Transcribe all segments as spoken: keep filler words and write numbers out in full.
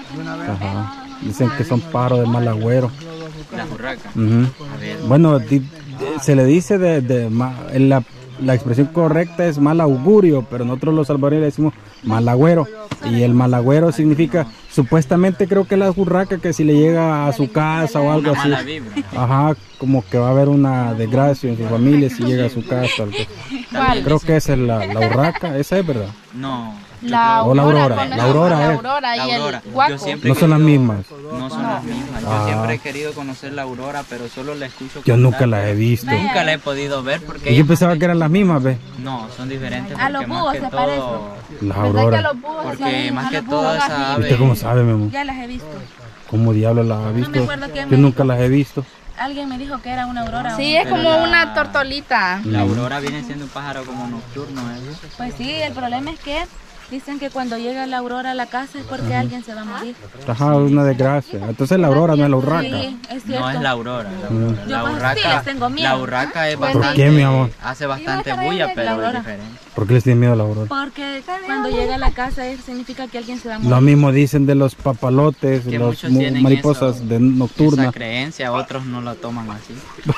Ajá. Dicen que son pájaros de mal agüero. Las urracas. Uh-huh. Bueno, di, di, se le dice de, de ma, la, la expresión correcta es mal augurio, pero nosotros los salvadoreños le decimos mal agüero. Y el mal agüero significa, supuestamente creo que la urraca, que si le llega a su casa o algo así, ajá, como que va a haber una desgracia en su familia si llega a su casa. Algo. Creo que esa es la, la urraca, esa es verdad. No. La o la aurora, la aurora, la aurora y la aurora. el guaco. No son querido, las mismas. No son las mismas. Yo ah. siempre he querido conocer la aurora, pero solo la escucho. Yo nunca la he visto. Nunca la he podido ver porque. Y yo pensaba que eran las mismas, ¿ves? No, son diferentes. A los búhos se parecen. La aurora. Porque más que todo esa ave. ¿Usted cómo sabe, mi amor? Ya las he visto. ¿Cómo diablos las ha visto? No me acuerdo quién yo me nunca dijo. las he visto. Alguien me dijo que era una aurora. Sí, es como la, una tortolita. La aurora viene siendo un pájaro como nocturno, ¿eh? Pues sí, el problema es que dicen que cuando llega la aurora a la casa es porque uh-huh. alguien se va a morir. Ajá, una desgracia. Entonces la aurora no es la urraca. Sí, es cierto. No es la aurora. La, uh-huh. la urraca, pues, sí, les tengo miedo. La urraca es bastante. ¿Por qué, mi amor? Hace bastante bulla, pero es diferente. ¿Por qué les tiene miedo a la aurora? Porque cuando llega a la casa significa que alguien se va a morir. Lo mismo dicen de los papalotes, que los mariposas eso, de nocturna. Esa creencia, otros no la toman así.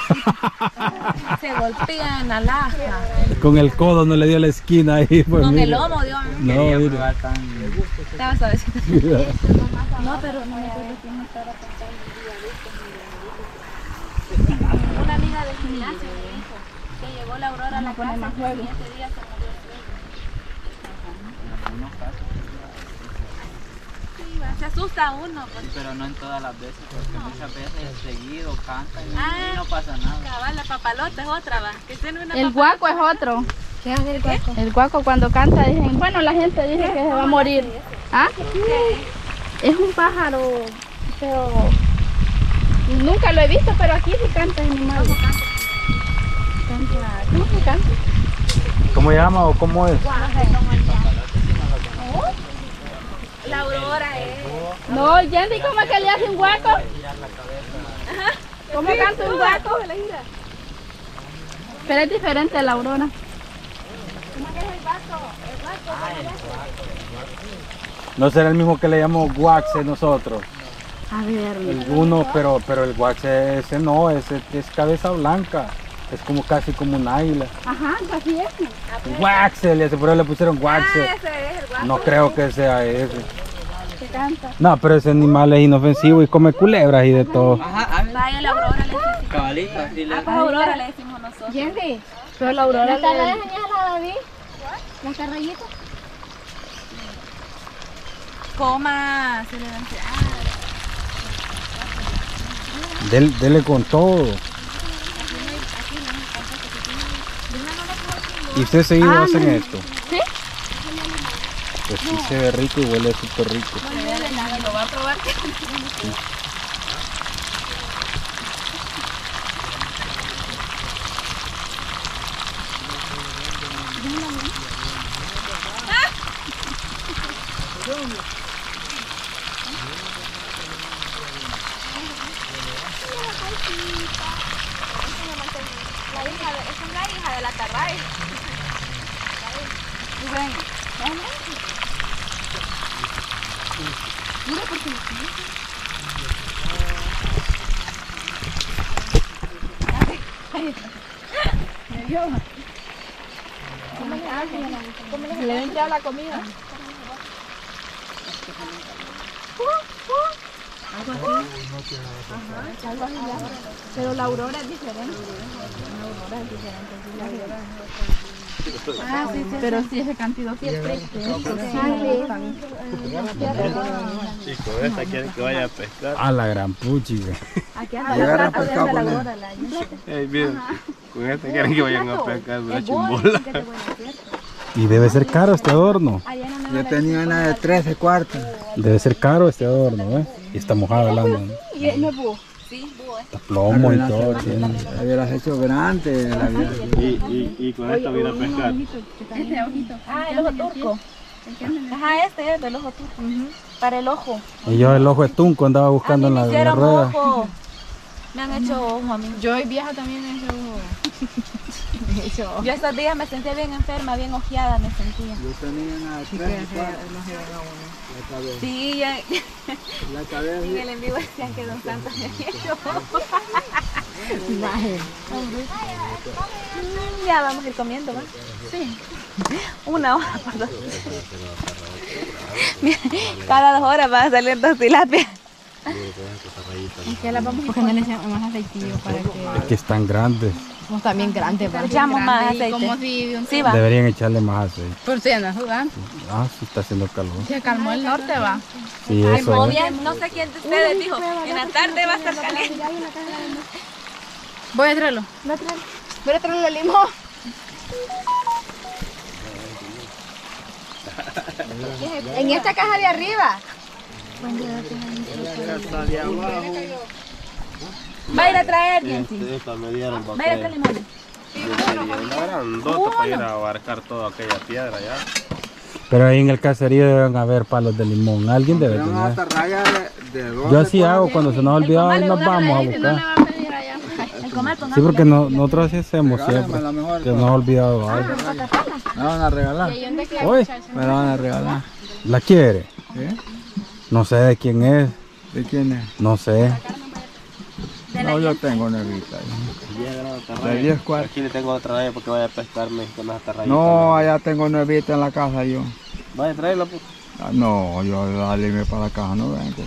Se golpean a la aja. Con el codo no le dio la esquina ahí. Pues, con mira. el lomo, Dios mío. No, mira. Tan... Estaba suavecito. No, pero no me acuerdo quién me estaba contando un día. Una amiga del gimnasio me dijo que llegó la aurora a la casa y el siguiente día se murió. Se asusta uno. Pues. Sí, pero no en todas las veces, porque no. muchas veces seguido cantan y, ah, y no pasa nada. Cabal, la papalota es otra, va. Que tiene una el guaco es otro. ¿Qué es el guaco? El guaco cuando canta dicen, bueno, la gente dice que se va a morir. ¿Ah? ¿Qué? Es un pájaro, pero nunca lo he visto, pero aquí sí canta animal. ¿Cómo canta? Canta, ¿cómo se canta? ¿Cómo llama o cómo es? La aurora es. No, Jenny, ¿cómo es que le hace un guaco? Ajá. ¿Cómo sí, canta un guaco? Pero es diferente a la aurora. ¿Cómo es el guaco? El guaco. Ah, el guaco. No será el mismo que le llamamos guaxe nosotros. A ver. Alguno, pero pero el guaxe ese no, ese es cabeza blanca. Es como casi como un águila. Ajá, así es. Guaxe, le, por eso le pusieron guaxe. Ah, ese es el guaco. No creo que sea ese. ¿Qué canta? No, pero ese animal es inofensivo y come culebras y de todo. Ajá, a ver. Vaya, la aurora le decimos. Cabalita, sí le ah, pues aurora le decimos nosotros. Jenny, pero la aurora le... ¿La carrayita, David? ¿La carrayita? Coma, se le dan... Ah. Del, dele con todo. ¿Y ustedes seguido ah, hacen no. esto? ¿Sí? Pues sí se ve rico y huele súper rico. Lo va a probar. Sí. La hija de, es una hija de la carray. Ven, mira porque me dio. Le ven ya la comida. Algo así. Ajá, algo así. Pero la aurora es diferente. La aurora es diferente. Sí, la aurora es ah, sí, sí, pero sí ese cantidad sí es triste. Chicos, esta quieren que vaya a pescar. A la gran puchiga. Aquí anda la plata de la aurora. Ey, miren, con esta quieren que vayan a pescar una chimbola. Y debe ser caro este adorno. Yo tenía una de trece cuartos. Debe ser caro este adorno, ¿eh? Y está mojada el lana. ¿Y no es búho? Sí, búho. Está plomo y todo. La hubieras hecho grande. La y, y, y con esta viene a pescar. Este ojito. Ah, el ojo turco. Ajá, este es del ojo turco. Uh-huh. Para el ojo. Y yo el ojo de tunco andaba buscando en la, en la rueda. Ojo. Me han hecho ojo a mí. Yo y vieja también he hecho ojo. Yo estos días me sentía bien enferma, bien ojeada me sentía. Yo tenía una de trece cuartos. La Sí, ya. La cabeza. En el en vivo decían que Don Santos me había hecho. Ya vamos a ir comiendo, ¿va? Sí. Una hora por dos. Mira, cada dos horas van a salir dos tilapias. ¿Y qué las vamos a poner? Le echamos más aceitillo para que... Es que están grandes. Somos también grandes, ¿va? Echamos más aceite. Como si... Sí, va. Deberían echarle más aceite. Por si andas jugando. Ah, sí está haciendo calor. Se calmó el norte, va. Sí, Ay, eso muy es. bien. No sé quién de ustedes dijo. En la tarde va a estar caliente. Voy a traerlo. Voy a traerle el limón. En esta caja de arriba. Va a ir a traer, bien, sí. Esta me dieron Va a ir a traer limones. una grandota para ir a abarcar toda aquella piedra ya. Pero ahí en el caserío deben haber palos de limón. Alguien debe Pero una tener. atarraya de, de doce Yo así hago cuadras. cuando se nos ha olvidado y nos vamos a No le buscar. va a pedir allá. El comer con Sí, porque no- nosotros así hacemos Regálamela siempre. mejor, Que nos ha olvidado algo. Me la van a regalar. ¿Y dónde queda, Oye, muchacho? Me la van a regalar. ¿la quiere? ¿Eh? No sé de quién es. ¿De quién es? No sé. No, yo tengo nevita. De diez cuartos. Aquí le tengo otra raya porque vaya a pescarme con esa atarrayita. No, allá tengo nevita en la casa yo. Vaya a traerla, pues. Ah, no, yo salirme para la casa no vengo.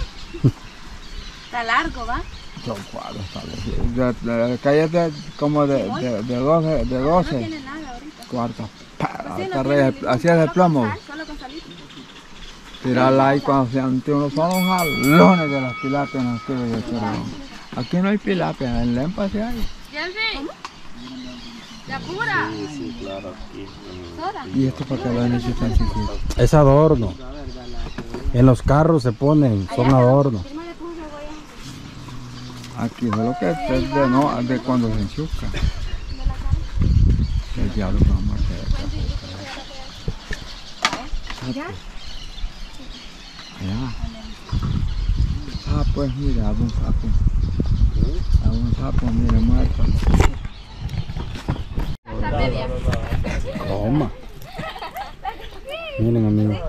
Está largo, ¿va? Son cuadros, tal vez. De, de, de calle de, como de, de, de doce, de doce Tiene nada ahorita. cuartos. Pa, Sí, no atarraya, tiene- así es de plomo. Sal, solo con salito. Tirarla ahí cuando se ante unos son los jalones de las tilapias. No sé, yo quiero. Aquí no hay tilapia, en Lempa sí hay. Jensi, ¿te apura? Sí, sí, claro. Aquí. Y esto para que lo necesitan chiquitos. Es adorno. En los carros se ponen, son adornos. Aquí solo que es de, no, de cuando se enchuca. El diablo que vamos a hacer acá. Allá. Ah, pues mira, un sapo. A un sapo, mira, muerto. Toma. Miren, amigos.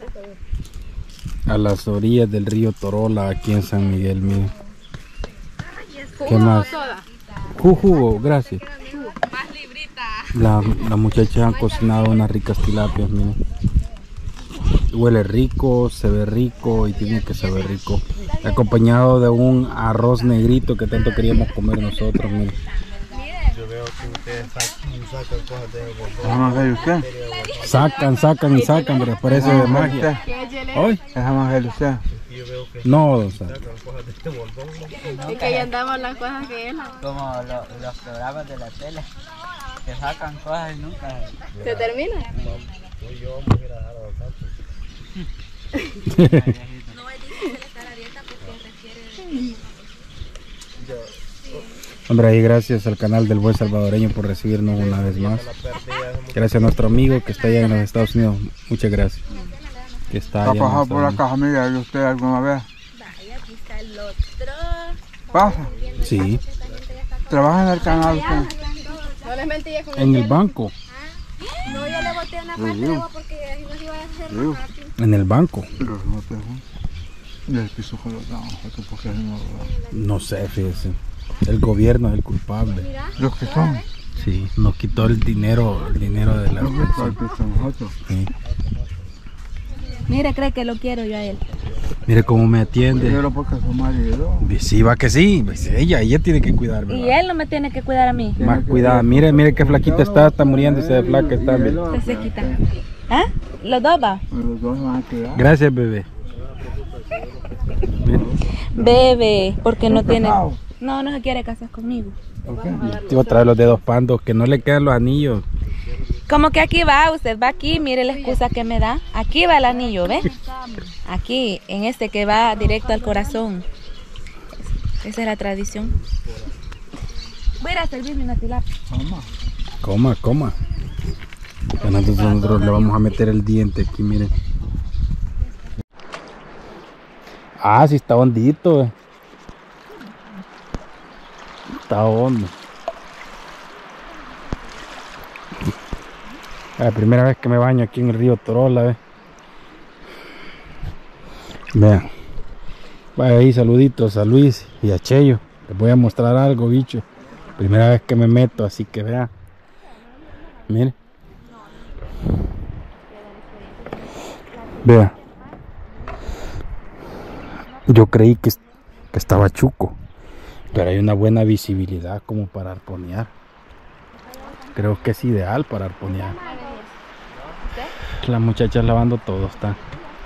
A las orillas del río Torola, aquí en San Miguel, miren. ¿Qué más? Ju- Jugo, gracias. La, las muchachas han cocinado unas ricas tilapias, miren. Huele rico, se ve rico y tiene que saber rico. Acompañado de un arroz negrito que tanto queríamos comer nosotros, miren. Yo veo que ustedes sacan, sacan cosas de bolsón. ¿Esa más usted? Sacan, sacan y sacan, pero parece de magia. ¿Hoy? ¿Esa más usted? Yo veo que No, don Santos. sacan cosas de este bolsón. Y que ya andamos las cosas que él. Como lo- los programas de la tele, que sacan cosas y nunca... ¿Se termina? Tú y yo vamos a ir a dejar a Don Santos. Hombre, ahí gracias al canal del Buen Salvadoreño por recibirnos una vez más. Gracias a nuestro amigo que está allá en los Estados Unidos. Muchas gracias. Que está ¿Ha allá en pasado los por la Estados caja amiga de usted alguna vez? Vaya, aquí está el otro. ¿Pasa? Unidos. Sí, ¿Trabaja en el canal usted? No les mentí con en el banco. No, yo le boté una parte de agua porque así no se iba a hacer Digo. más rápido. En el banco. Los no te y el piso con los damos, ¿esto por qué no lo damos? No sé, fíjese. El gobierno es el culpable. Los que son, Sí, nos quitó el dinero, el dinero de la los que son, el pensión. piso nosotros. Sí. Mira, cree que lo quiero yo a él. Mire cómo me atiende. Pero porque su marido. Sí, va que sí. Pues ella, ella tiene que cuidar, Y ¿verdad? él no me tiene que cuidar a mí. Más cuidado. Mire, mire qué flaquita está, está muriéndose de flaca está. mire. Se quita. ¿Ah? Los dos va. Los dos van a quedar. Gracias, bebé. Mire, Bebe, porque no ¿Son tiene. casados? No, no se quiere casar conmigo. ¿Por qué? te voy a traer los dedos pandos, que no le quedan los anillos. Como que aquí va, usted va aquí, mire la excusa que me da. Aquí va el anillo, ¿ve? Aquí, en este que va directo al corazón. Esa es la tradición. Voy a ir a servirme una tilapia. Vamos. Coma, coma. Entonces nosotros le vamos a meter el diente aquí, miren. Ah, sí está hondito. eh. Está hondo. Es la primera vez que me baño aquí en el río Torola. eh. Vean. Vaya ahí, saluditos a Luis y a Cheyo. Les voy a mostrar algo, bicho. Primera vez que me meto, así que vean. Miren. Vean. Yo creí que, que estaba chuco, pero hay una buena visibilidad como para arponear. Creo que es ideal para arponear. Las muchachas lavando todo está.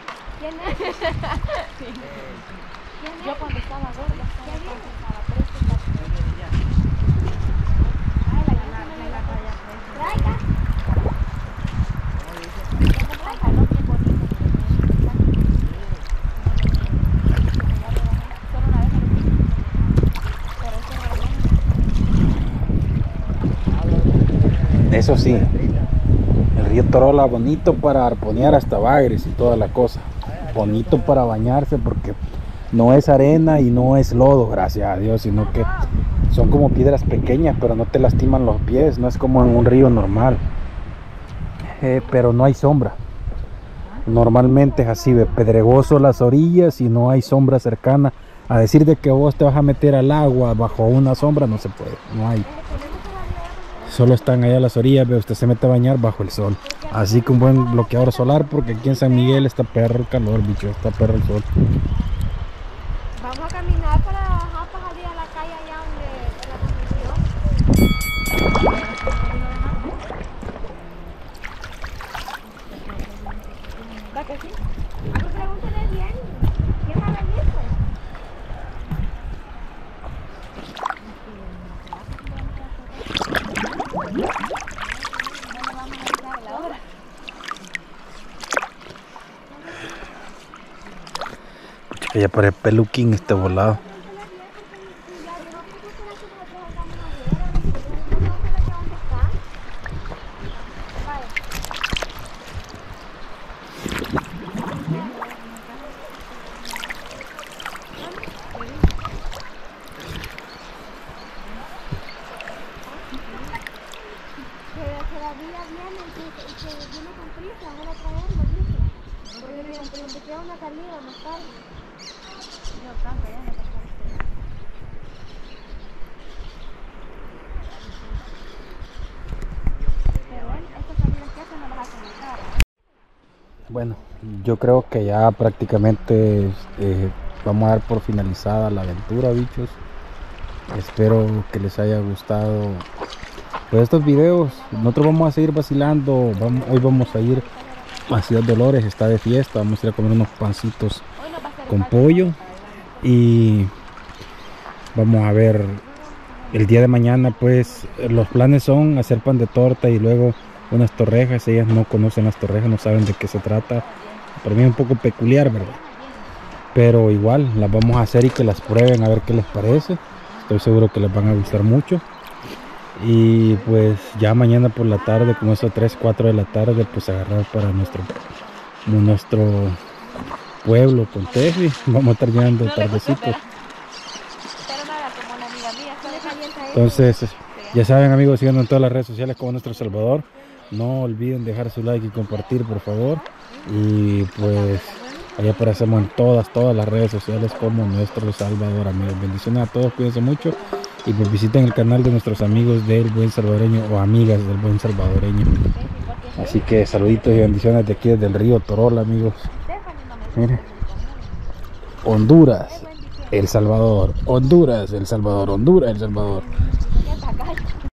Yo cuando estaba gorda, Eso sí, el río Torola bonito para arponear hasta bagres y toda la cosa. Bonito para bañarse porque no es arena y no es lodo, gracias a Dios, sino que son como piedras pequeñas, pero no te lastiman los pies, no es como en un río normal. Eh, pero no hay sombra. Normalmente es así, de pedregoso las orillas y no hay sombra cercana. A decir de que vos te vas a meter al agua bajo una sombra, no se puede, no hay. Solo están allá las orillas, ve, usted se mete a bañar bajo el sol. Así que un buen bloqueador solar, porque aquí en San Miguel está perro el calor, bicho, está perro el sol. Vamos a caminar para, ajá, para salir a la calle allá donde en la construcción. ¿Va que sí? Ah, pues pregúntale bien. ¿Quién va a venir, pues? Que ya parece peluquín este volado. Todavía viene y que viene con prisa, van a traerlo, dice. Porque le queda una salida más tarde. No, tanto, ya no pasa. Pero bueno, estas salidas que hacen no las hacen cara. Bueno, yo creo que ya prácticamente eh, vamos a dar por finalizada la aventura, bichos. Espero que les haya gustado pues estos videos. Nosotros vamos a seguir vacilando. Vamos, hoy vamos a ir a Ciudad Dolores, está de fiesta. Vamos a ir a comer unos pancitos con pollo. Y vamos a ver el día de mañana, pues los planes son hacer pan de torta y luego unas torrejas. Ellas no conocen las torrejas, no saben de qué se trata. Para mí es un poco peculiar, ¿verdad? Pero igual las vamos a hacer y que las prueben a ver qué les parece. Estoy seguro que les van a gustar mucho. Y pues ya mañana por la tarde, como eso tres, cuatro de la tarde, pues agarrar para nuestro nuestro pueblo con Tefi. Vamos a estar llegando tardecitos. Entonces, ya saben, amigos, síganos en todas las redes sociales como Nuestro Salvador. No olviden dejar su like y compartir, por favor. Y pues ahí aparecemos en todas, todas las redes sociales como Nuestro Salvador, amigos. Bendiciones a todos, cuídense mucho. Y pues visiten el canal de nuestros amigos del Buen Salvadoreño o amigas del Buen Salvadoreño. Así que saluditos y bendiciones de aquí desde el río Torola, amigos. Miren. Honduras, El Salvador. Honduras, El Salvador. Honduras, El Salvador.